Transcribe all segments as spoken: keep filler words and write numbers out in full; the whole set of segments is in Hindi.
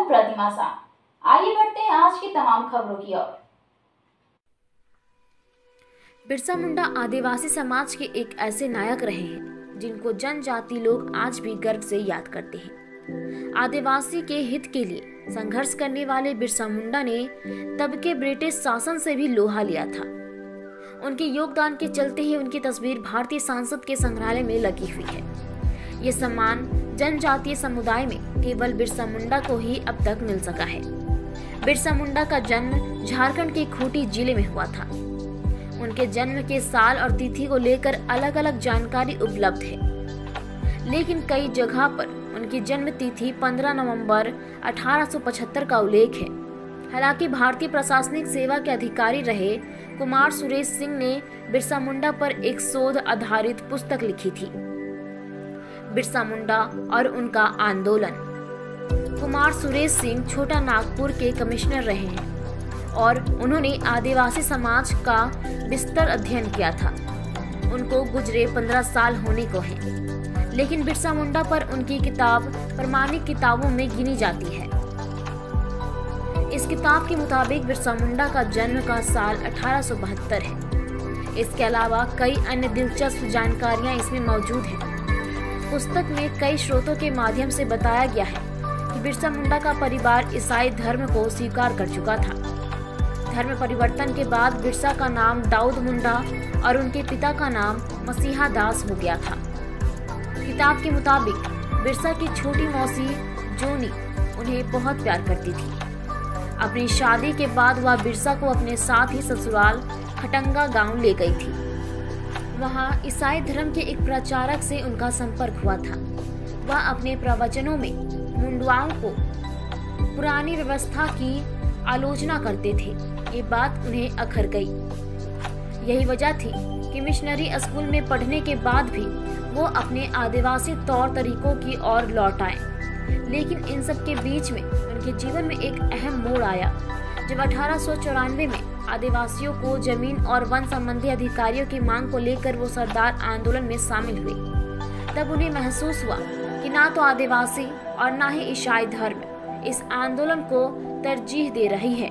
हूं प्रतिमा सा। आइए बढ़ते हैं आज की तमाम खबरों की ओर। बिरसा मुंडा आदिवासी समाज के एक ऐसे नायक रहे हैं जिनको जनजाति लोग आज भी गर्व से याद करते हैं। आदिवासी के हित के लिए संघर्ष करने वाले बिरसा मुंडा ने तब के ब्रिटिश शासन से भी लोहा लिया था। उनके योगदान के चलते ही उनकी तस्वीर भारतीय संसद के संग्रहालय में लगी हुई है। ये सम्मान जनजातीय समुदाय में केवल बिरसा मुंडा को ही अब तक मिल सका है। बिरसा मुंडा का जन्म झारखंड के खूंटी जिले में हुआ था। उनके जन्म के साल और तिथि को लेकर अलग अलग जानकारी उपलब्ध है, लेकिन कई जगह पर उनकी जन्म तिथि पंद्रह नवंबर अठारह सौ पचहत्तर का उल्लेख है। हालांकि भारतीय प्रशासनिक सेवा के अधिकारी रहे कुमार सुरेश सिंह ने बिरसा मुंडा पर एक शोध आधारित पुस्तक लिखी थी, बिरसा मुंडा और उनका आंदोलन। कुमार सुरेश सिंह छोटा नागपुर के कमिश्नर रहे हैं और उन्होंने आदिवासी समाज का विस्तार अध्ययन किया था। उनको गुजरे पंद्रह साल होने को हैं, लेकिन बिरसा मुंडा पर उनकी किताब प्रमाणिक किताबों में गिनी जाती है। इस किताब के मुताबिक बिरसा मुंडा का जन्म का साल अठारह सौ बहत्तर है। इसके अलावा कई अन्य दिलचस्प जानकारियां इसमें मौजूद हैं। पुस्तक में कई स्रोतों के माध्यम से बताया गया है कि बिरसा मुंडा का परिवार ईसाई धर्म को स्वीकार कर चुका था। धर्म परिवर्तन के बाद बिरसा का नाम दाऊद मुंडा और उनके पिता का नाम मसीहा दास हो गया था। किताब के मुताबिक बिरसा की छोटी मौसी जोनी उन्हें बहुत प्यार करती थी। अपनी शादी के बाद वह बिरसा को अपने साथ ही ससुराल खटंगा गांव ले गई थी। वहां ईसाई धर्म के एक प्रचारक से उनका संपर्क हुआ था। वह अपने प्रवचनों में मुंडवाओं को पुरानी व्यवस्था की आलोचना करते थे। ये बात उन्हें अखर गई। यही वजह थी कि मिशनरी स्कूल में पढ़ने के बाद भी वो अपने आदिवासी तौर तरीकों की ओर लौट आए। लेकिन इन सब के बीच में उनके जीवन में एक अहम मोड़ आया जब अठारह सौ चौरानवे में आदिवासियों को जमीन और वन संबंधी अधिकारियों की मांग को लेकर वो सरदार आंदोलन में शामिल हुए। तब उन्हें महसूस हुआ कि ना तो आदिवासी और ना ही ईसाई धर्म इस आंदोलन को तरजीह दे रही है।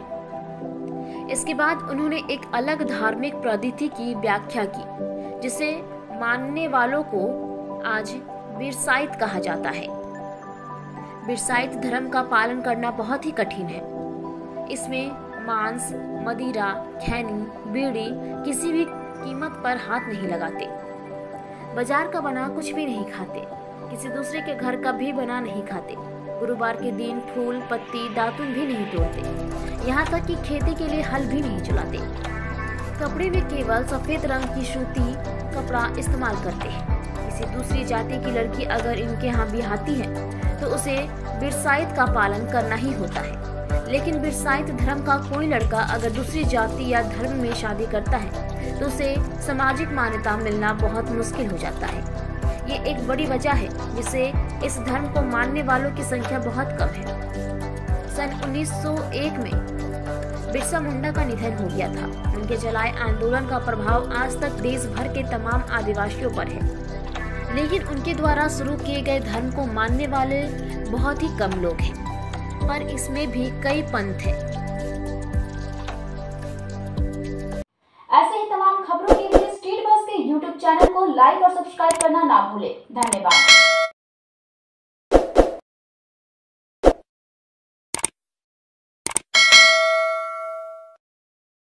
इसके बाद उन्होंने एक अलग धार्मिक पद्धति की व्याख्या की, जिसे मानने वालों को आज बिरसाइत कहा जाता है। बिरसाइत धर्म का पालन करना बहुत ही कठिन है। इसमें मांस, मदिरा, खैनी, बीड़ी किसी भी कीमत पर हाथ नहीं लगाते। बाजार का बना कुछ भी नहीं खाते। किसी दूसरे के घर का भी बना नहीं खाते। गुरुवार के दिन फूल, पत्ती, दातुन भी नहीं तोड़ते। यहाँ तक कि खेती के लिए हल भी नहीं चलाते। कपड़े में केवल सफेद रंग की सूती कपड़ा इस्तेमाल करते हैं। किसी दूसरी जाति की लड़की अगर इनके यहाँ ब्याहती है तो उसे बिरसाइत का पालन करना ही होता है। लेकिन बिरसाइत धर्म का कोई लड़का अगर दूसरी जाति या धर्म में शादी करता है तो उसे सामाजिक मान्यता मिलना बहुत मुश्किल हो जाता है। ये एक बड़ी वजह है जिससे इस धर्म को मानने वालों की संख्या बहुत कम है। सन उन्नीस सौ एक में बिरसा मुंडा का निधन हो गया था। उनके चलाए आंदोलन का प्रभाव आज तक देश भर के तमाम आदिवासियों पर है, लेकिन उनके द्वारा शुरू किए गए धर्म को मानने वाले बहुत ही कम लोग हैं, पर इसमें भी कई पंथ हैं। ऐसे ही तमाम खबरों के लिए स्ट्रीट बस के यूट्यूब चैनल को लाइक और सब्सक्राइब करना ना भूलें। धन्यवाद।